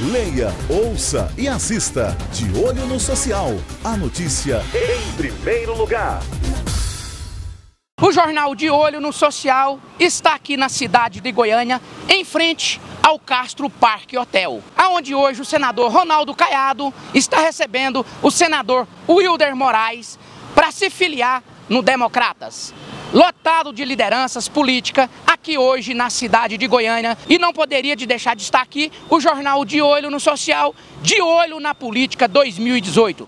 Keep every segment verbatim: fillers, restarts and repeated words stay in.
Leia, ouça e assista De Olho no Social. A notícia em primeiro lugar. O jornal De Olho no Social está aqui na cidade de Goiânia, em frente ao Castro Parque Hotel, aonde hoje o senador Ronaldo Caiado está recebendo o senador Wilder Moraes para se filiar no Democratas. Lotado de lideranças políticas aqui hoje na cidade de Goiânia, e não poderia de deixar de estar aqui o jornal De Olho no Social, De Olho na Política dois mil e dezoito.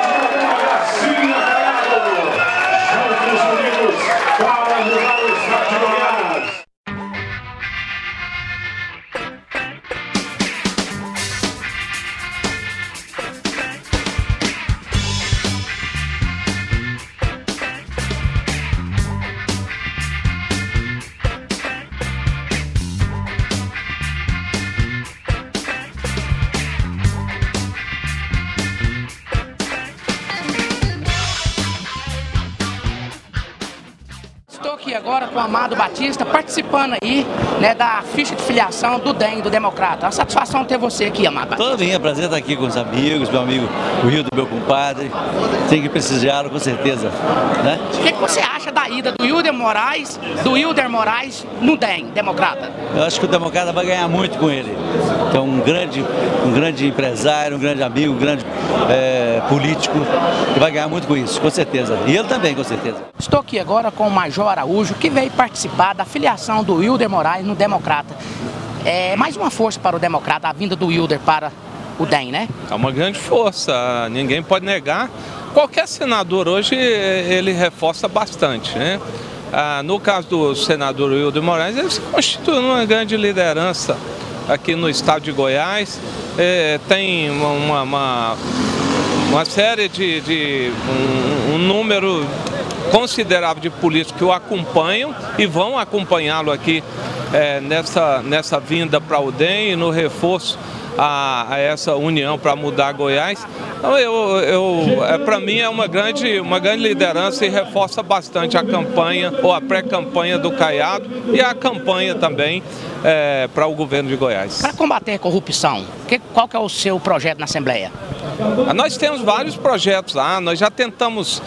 Estou aqui agora com o Amado Batista, participando aí, né, da ficha de filiação do D E M, do Democrata. A satisfação ter você aqui, Amado Batista. Todo dia, prazer estar aqui com os amigos, meu amigo o Rio do meu compadre. Tem que prestigiá-lo com certeza, né? O que, que você acha da ida do Wilder Moraes, do Wilder Moraes no D E M, Democrata? Eu acho que o Democrata vai ganhar muito com ele. Então, um grande, um grande empresário, um grande amigo, um grande é, político, que vai ganhar muito com isso, com certeza. E ele também, com certeza. Estou aqui agora com o Major Araújo, que veio participar da filiação do Wilder Moraes no Democrata. É mais uma força para o Democrata, a vinda do Wilder para o D E M, né? É uma grande força, ninguém pode negar. Qualquer senador hoje, ele reforça bastante, né? Ah, no caso do senador Wilder Moraes, ele se constitui uma grande liderança aqui no estado de Goiás. É, tem uma, uma, uma série de, de um, um número considerável de políticos que o acompanham e vão acompanhá-lo aqui é, nessa, nessa vinda para o D E M e no reforço a, a essa união para mudar Goiás. Então, eu, eu, é, para mim é uma grande, uma grande liderança e reforça bastante a campanha ou a pré-campanha do Caiado e a campanha também é, para o governo de Goiás. Para combater a corrupção, que, qual que é o seu projeto na Assembleia? Nós temos vários projetos lá, nós já tentamos,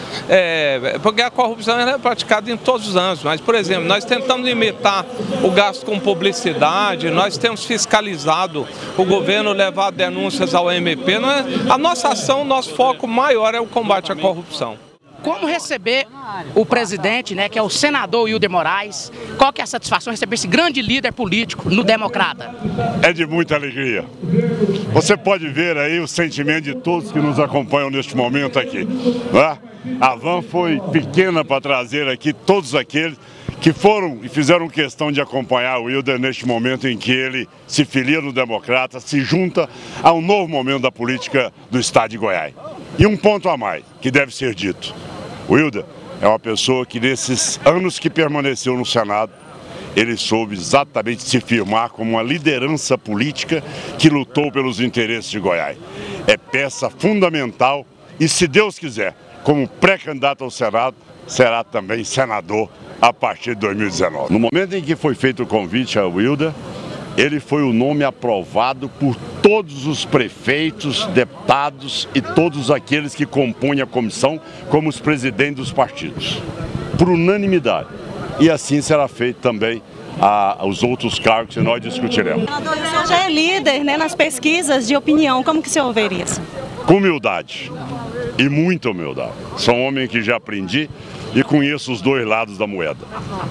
é, porque a corrupção é praticada em todos os anos, mas, por exemplo, nós tentamos limitar o gasto com publicidade, nós temos fiscalizado o governo, levado denúncias ao M P. Não é? A nossa ação, o nosso foco maior é o combate à corrupção. Como receber o presidente, né, que é o senador Wilder Moraes? Qual que é a satisfação de receber esse grande líder político no Democrata? É de muita alegria. Você pode ver aí o sentimento de todos que nos acompanham neste momento aqui, né? A van foi pequena para trazer aqui todos aqueles que foram e fizeram questão de acompanhar o Wilder neste momento em que ele se filia no Democrata, se junta a um novo momento da política do estado de Goiás. E um ponto a mais, que deve ser dito. O Wilder é uma pessoa que nesses anos que permaneceu no Senado, ele soube exatamente se firmar como uma liderança política que lutou pelos interesses de Goiás. É peça fundamental e, se Deus quiser, como pré-candidato ao Senado, será também senador a partir de dois mil e dezenove. No momento em que foi feito o convite ao Wilder, ele foi o nome aprovado por todos os prefeitos, deputados e todos aqueles que compõem a comissão como os presidentes dos partidos, por unanimidade. E assim será feito também a, os outros cargos que nós discutiremos. O senhor já é líder, né, nas pesquisas de opinião, como que o senhor veria isso? Com humildade e muita humildade. Sou um homem que já aprendi e conheço os dois lados da moeda.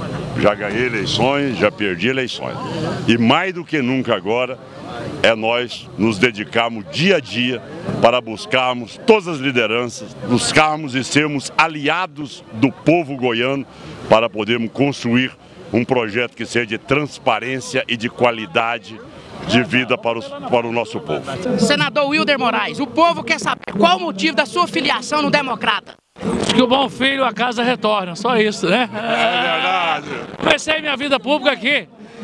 Já ganhei eleições, já perdi eleições. E mais do que nunca agora, é nós nos dedicarmos dia a dia para buscarmos todas as lideranças, buscarmos e sermos aliados do povo goiano para podermos construir um projeto que seja de transparência e de qualidade de vida para, os, para o nosso povo. Senador Wilder Moraes, o povo quer saber qual o motivo da sua filiação no Democrata. Que o bom filho a casa retorna, só isso, né? É verdade. Comecei minha vida pública aqui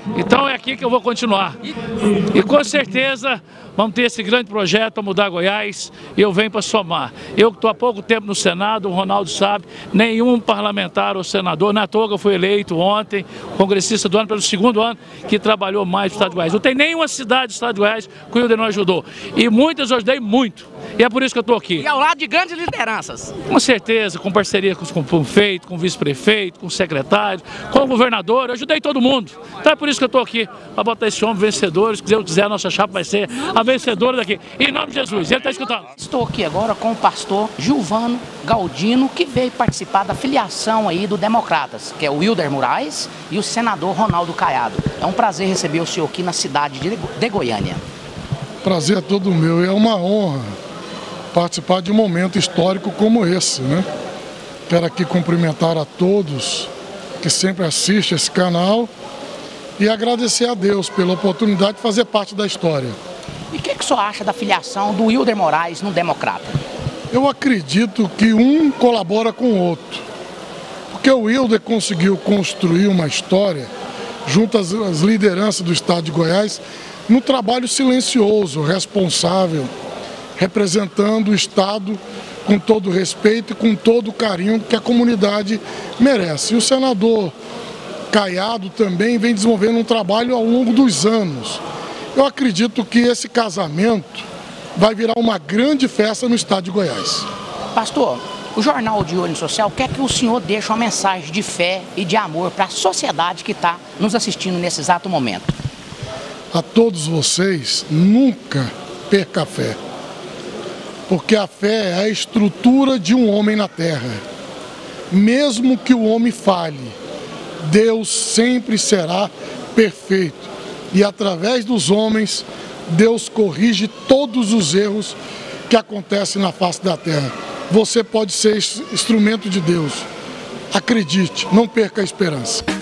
Então é aqui que eu vou continuar. E com certeza vamos ter esse grande projeto para mudar Goiás e eu venho para somar. Eu que estou há pouco tempo no Senado, o Ronaldo sabe, nenhum parlamentar ou senador, na toa que eu fui eleito ontem, congressista do ano pelo segundo ano, que trabalhou mais no Estado de Goiás. Não tem nenhuma cidade do Estado de Goiás que o Hilder não ajudou. E muitas eu ajudei muito. E é por isso que eu estou aqui. E ao lado de grandes lideranças. Com certeza, com parceria com o prefeito, com o vice-prefeito, com o secretário, com o governador, eu ajudei todo mundo. Então é por isso que eu estou aqui, para botar esse homem vencedor. Se Deus quiser, a nossa chapa vai ser a vencedora daqui. Em nome de Jesus, ele está escutando. Estou aqui agora com o pastor Gilvano Galdino, que veio participar da filiação aí do Democratas, que é o Hilder Moraes e o senador Ronaldo Caiado. É um prazer receber o senhor aqui na cidade de, de Goiânia. Prazer é todo meu e é uma honra participar de um momento histórico como esse, né? Quero aqui cumprimentar a todos que sempre assistem esse canal e agradecer a Deus pela oportunidade de fazer parte da história. E o que, que o senhor acha da filiação do Hilder Moraes no Democrata? Eu acredito que um colabora com o outro, porque o Hilder conseguiu construir uma história junto às, às lideranças do estado de Goiás num trabalho silencioso, responsável, representando o estado com todo o respeito e com todo o carinho que a comunidade merece. E o senador Caiado também vem desenvolvendo um trabalho ao longo dos anos. Eu acredito que esse casamento vai virar uma grande festa no estado de Goiás. Pastor, o Jornal de Olho Social quer que o senhor deixe uma mensagem de fé e de amor para a sociedade que está nos assistindo nesse exato momento. A todos vocês, nunca perca a fé. Porque a fé é a estrutura de um homem na terra. Mesmo que o homem falhe, Deus sempre será perfeito. E através dos homens, Deus corrige todos os erros que acontecem na face da terra. Você pode ser instrumento de Deus. Acredite, não perca a esperança.